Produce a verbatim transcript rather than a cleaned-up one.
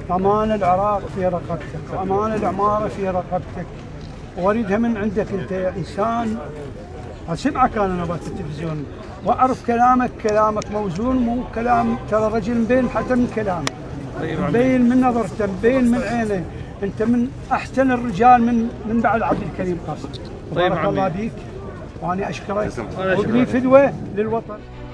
أمان العراق في رقبتك، وأمان العمارة في رقبتك، وأريدها من عندك أنت يا إنسان. أسمعك أنا نبات التلفزيون وأعرف كلامك، كلامك موزون، مو كلام ترى رجل مبين حتى من كلامه، مبين من نظرته، مبين من عينه، أنت من أحسن الرجال من من بعد عبد الكريم قاسم. بارك الله بيك، وأنا أشكرك، وابني فدوة للوطن.